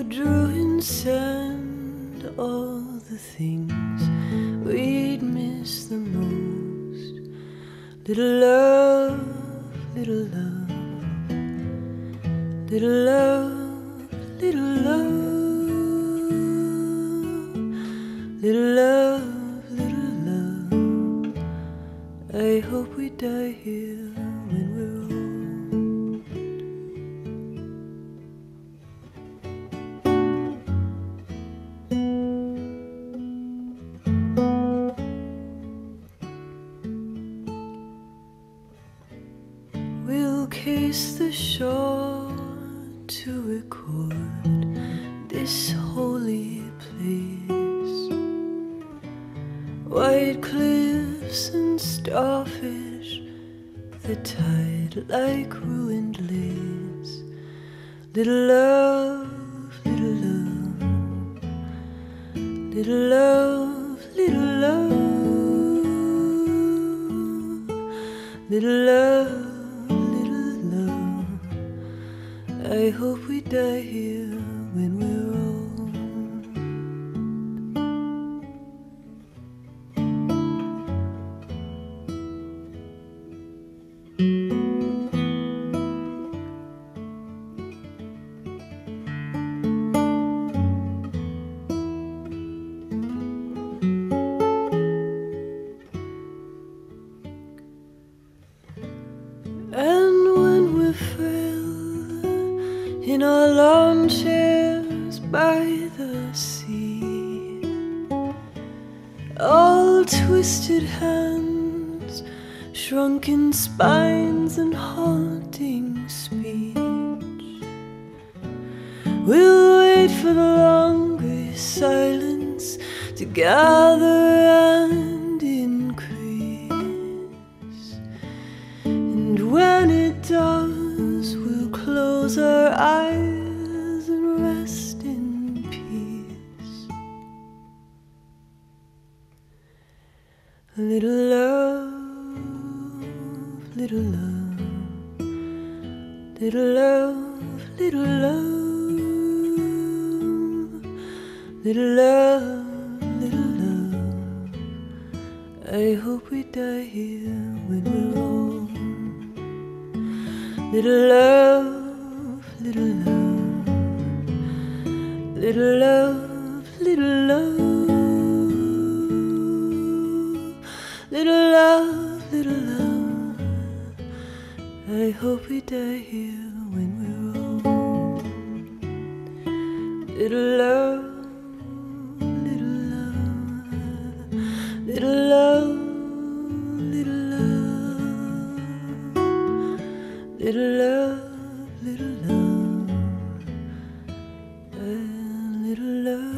drew in sand all the things we'd miss the most. Little love, little love, little love, little love, little love, little love. I hope we die here when we're old. We'll case the shore to record this holy place. White cliffs and starfish, the tide like ruined lace. Little love, little love, little love, little love, little love. I hope we die here when we're old. And when we're frail in our lawn chairs by the sea, all twisted hands, shrunken spines and haunting speech, we'll wait for the longest silence to gather and increase. And when it does, we'll close our eyes and rest in peace. Little love, little love, little love, little love, little love, little love. I hope we die here when we're old. Little love, little love, little love, little love, little love, little love. I hope we die here when we're old. Little love, little love, little love, little love, little love, little love, little love.